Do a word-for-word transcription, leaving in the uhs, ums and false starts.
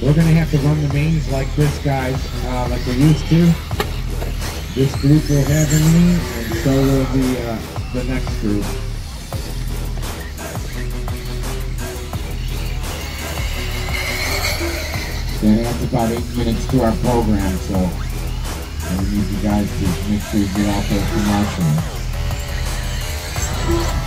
We're going to have to run the mains like this, guys, uh, like we used to. This group will have any, and so will the, uh, the next group. That adds about eight minutes to our program, so we need you guys to make sure you get out there for marshalling.